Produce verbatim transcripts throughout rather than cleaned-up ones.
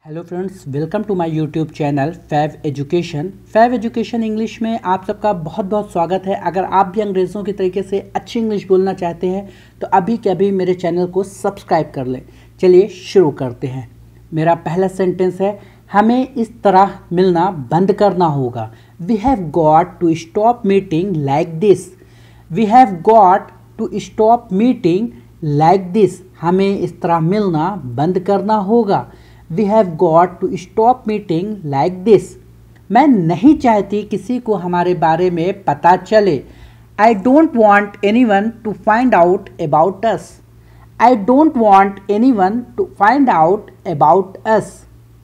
Hello friends, welcome to my YouTube channel fav education. Fav education English में आप सबका बहुत बहुत स्वागत है। अगर आप भी अंग्रेज़ों के तरीके से अच्छी इंग्लिश बोलना चाहते हैं तो अभी के अभी मेरे चैनल को सब्सक्राइब कर लें। चलिए शुरू करते हैं। मेरा पहला सेंटेंस है, हमें इस तरह मिलना बंद करना होगा। We have got to stop meeting like this. We have got to stop meeting like this. हमें इस तरह मिलना बंद करना होगा। We have got to stop meeting like this. मैं नहीं चाहती किसी को हमारे बारे में पता चले। I don't want anyone to find out about us. I don't want anyone to find out about us.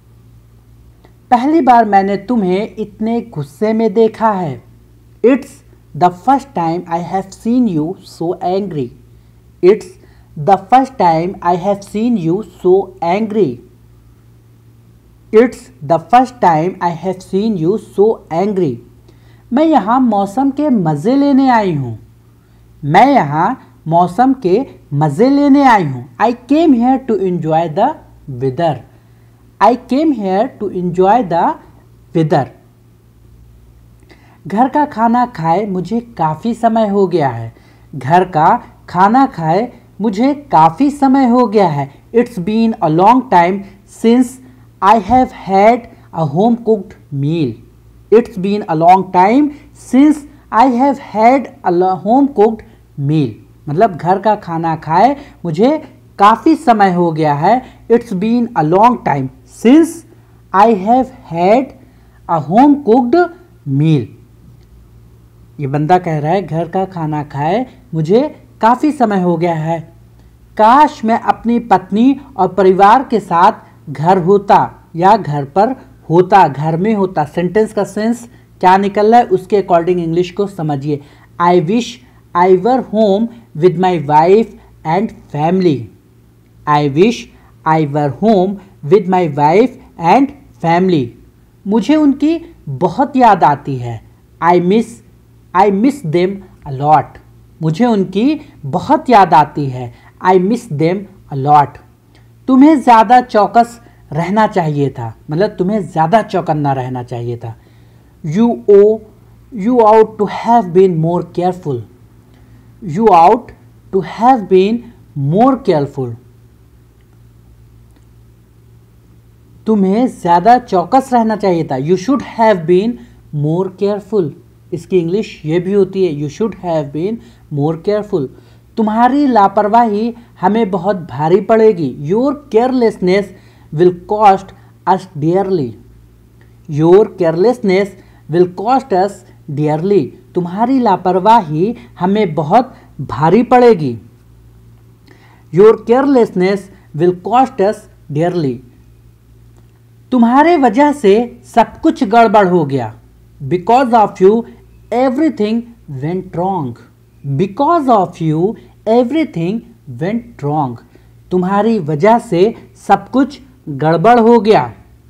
पहली बार मैंने तुम्हें इतने गुस्से में देखा है। It's the first time I have seen you so angry. It's the first time I have seen you so angry. It's the first time I have seen you so angry. मैं यहाँ मौसम के मज़े लेने आई हूँ। मैं यहाँ मौसम के मज़े लेने आई हूँ। I came here to enjoy the weather. I came here to enjoy the weather. घर का खाना खाए मुझे काफ़ी समय हो गया है। घर का खाना खाए मुझे काफ़ी समय हो गया है। It's been a long time since I have had a home cooked meal. It's been a long time since I have had a home cooked meal. मतलब घर का खाना खाए मुझे काफ़ी समय हो गया है। It's been a long time since I have had a home cooked meal. ये बंदा कह रहा है घर का खाना खाए मुझे काफ़ी समय हो गया है। काश मैं अपनी पत्नी और परिवार के साथ घर होता या घर पर होता, घर में होता। सेंटेंस का सेंस क्या निकल रहा है उसके अकॉर्डिंग इंग्लिश को समझिए। I wish I were home with my wife and family. I wish I were home with my wife and family. मुझे उनकी बहुत याद आती है। I miss I miss them a lot. मुझे उनकी बहुत याद आती है। I miss them a lot. तुम्हें ज़्यादा चौकस रहना चाहिए था। मतलब तुम्हें ज़्यादा चौकन्ना रहना चाहिए था। You oh you ought to have been more careful. You ought to have been more careful. तुम्हें ज़्यादा चौकस रहना चाहिए था। You should have been more careful. इसकी इंग्लिश ये भी होती है, you should have been more careful. तुम्हारी लापरवाही हमें बहुत भारी पड़ेगी। Your carelessness will cost us dearly. Your carelessness will cost us dearly. तुम्हारी लापरवाही हमें बहुत भारी पड़ेगी। Your carelessness will cost us dearly. तुम्हारे वजह से सब कुछ गड़बड़ हो गया। Because of you everything went wrong. Because of you everything went wrong. तुम्हारी वजह से सब कुछ गड़बड़ हो गया।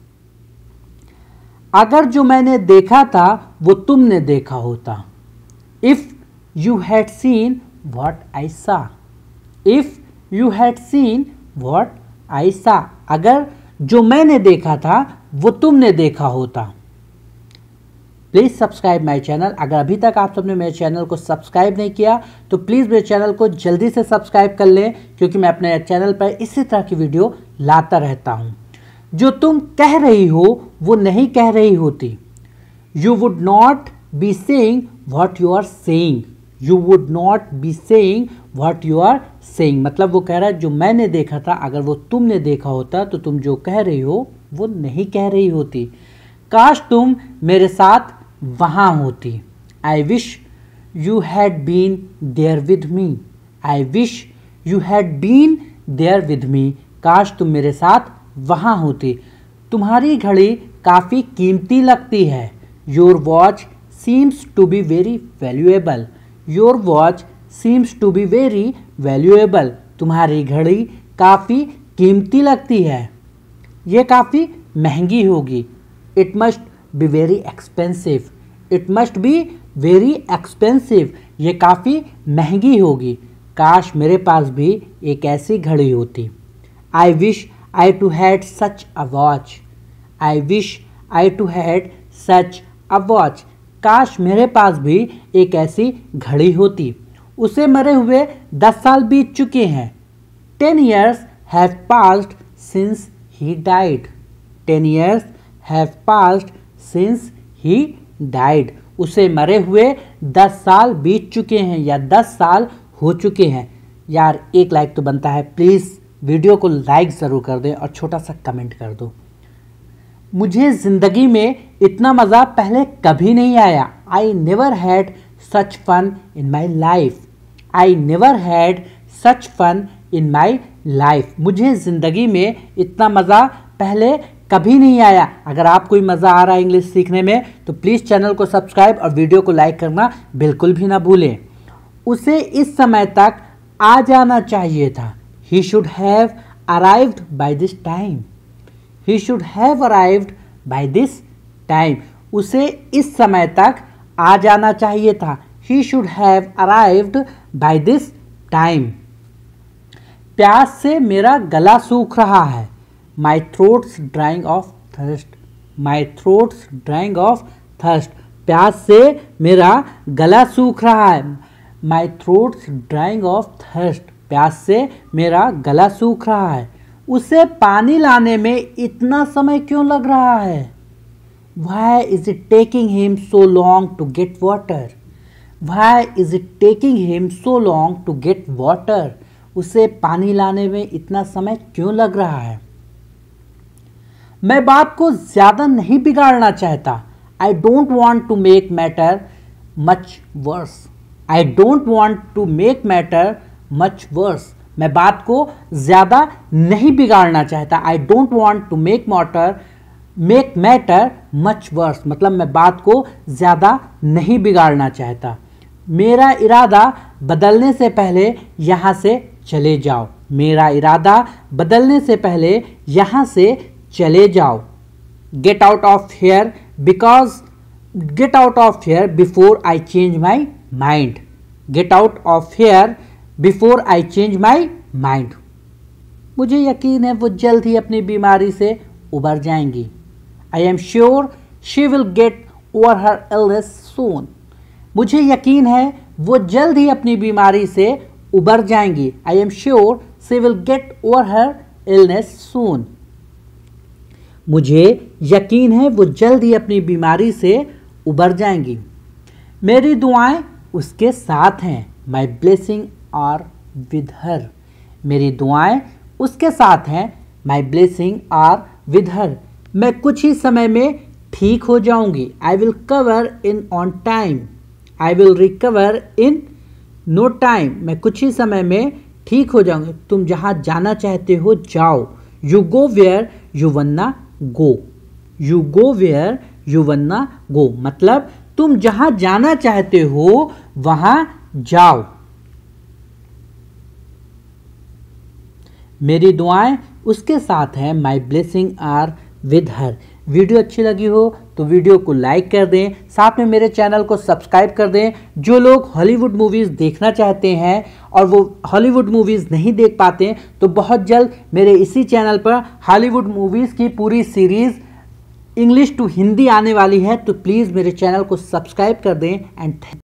अगर जो मैंने देखा था वो तुमने देखा होता। If you had seen what I saw. If you had seen what I saw. अगर जो मैंने देखा था वो तुमने देखा होता। Please subscribe my channel. अगर अभी तक आप सबने मेरे चैनल को सब्सक्राइब नहीं किया तो प्लीज़ मेरे चैनल को जल्दी से सब्सक्राइब कर लें, क्योंकि मैं अपने चैनल पर इसी तरह की वीडियो लाता रहता हूँ। जो तुम कह रही हो वो नहीं कह रही होती। You would not be saying what you are saying. You would not be saying what you are saying. मतलब वो कह रहा है जो मैंने देखा था अगर वो तुमने देखा होता तो तुम जो कह रही हो वो नहीं कह रही होती। काश तुम मेरे साथ वहाँ होती। I wish you had been there with me. I wish you had been there with me. काश तुम मेरे साथ वहाँ होती। तुम्हारी घड़ी काफ़ी कीमती लगती है। Your watch seems to be very valuable. Your watch seems to be very valuable. तुम्हारी घड़ी काफ़ी कीमती लगती है। ये काफ़ी महंगी होगी। It must be very expensive. It must be very expensive. ये काफ़ी महंगी होगी। काश मेरे पास भी एक ऐसी घड़ी होती। I wish I too had such a watch. I wish I too had such a watch. काश मेरे पास भी एक ऐसी घड़ी होती। उसे मरे हुए दस साल बीत चुके हैं। Ten years have passed since he died. Ten years have passed since he died. उसे मरे हुए दस साल बीत चुके हैं या दस साल हो चुके हैं। यार एक लाइक तो बनता है, प्लीज़ वीडियो को लाइक ज़रूर कर दें और छोटा सा कमेंट कर दो। मुझे ज़िंदगी में इतना मज़ा पहले कभी नहीं आया। I never had such fun in my life. I never had such fun in my life. मुझे ज़िंदगी में इतना मज़ा पहले कभी नहीं आया। अगर आप कोई मज़ा आ रहा है इंग्लिश सीखने में तो प्लीज़ चैनल को सब्सक्राइब और वीडियो को लाइक करना बिल्कुल भी ना भूलें। उसे इस समय तक आ जाना चाहिए था। He should have arrived by this time. He should have arrived by this time. उसे इस समय तक आ जाना चाहिए था। He should have arrived by this time. प्यास से मेरा गला सूख रहा है। My throat's drying of thirst. My throat's drying of thirst. प्यास से मेरा गला सूख रहा है। My throat's drying of thirst. प्यास से मेरा गला सूख रहा है। उसे पानी लाने में इतना समय क्यों लग रहा है? Why is it taking him so long to get water? Why is it taking him so long to get water? उसे पानी लाने में इतना समय क्यों लग रहा है? मैं बात को ज़्यादा नहीं बिगाड़ना चाहता। I don't want to make matter much worse. I don't want to make matter much worse. मैं बात को ज़्यादा नहीं बिगाड़ना चाहता। I don't want to make matter make matter much worse. मतलब मैं बात को ज़्यादा नहीं बिगाड़ना चाहता। मेरा इरादा बदलने से पहले यहाँ से चले जाओ। मेरा इरादा बदलने से पहले यहाँ से चले जाओ। Get out of here because get out of here before I change my mind. Get out of here before I change my mind. मुझे यकीन है वो जल्द ही अपनी बीमारी से उबर जाएंगी। I am sure she will get over her illness soon. मुझे यकीन है वो जल्द ही अपनी बीमारी से उबर जाएंगी। I am sure she will get over her illness soon. मुझे यकीन है वो जल्द ही अपनी बीमारी से उबर जाएंगी। मेरी दुआएं उसके साथ हैं। My blessing are with her. मेरी दुआएं उसके साथ हैं। My blessing are with her. मैं कुछ ही समय में ठीक हो जाऊंगी। I will cover in on time. I will recover in no time. मैं कुछ ही समय में ठीक हो जाऊंगी। तुम जहाँ जाना चाहते हो जाओ। You go where you wanna go. You go where you wanna go. मतलब तुम जहाँ जाना चाहते हो वहाँ जाओ। मेरी दुआएं उसके साथ हैं। My blessing are with her. Video अच्छी लगी हो तो वीडियो को लाइक कर दें, साथ में मेरे चैनल को सब्सक्राइब कर दें। जो लोग हॉलीवुड मूवीज़ देखना चाहते हैं और वो हॉलीवुड मूवीज़ नहीं देख पाते तो बहुत जल्द मेरे इसी चैनल पर हॉलीवुड मूवीज़ की पूरी सीरीज़ इंग्लिश टू हिंदी आने वाली है। तो प्लीज़ मेरे चैनल को सब्सक्राइब कर दें एंड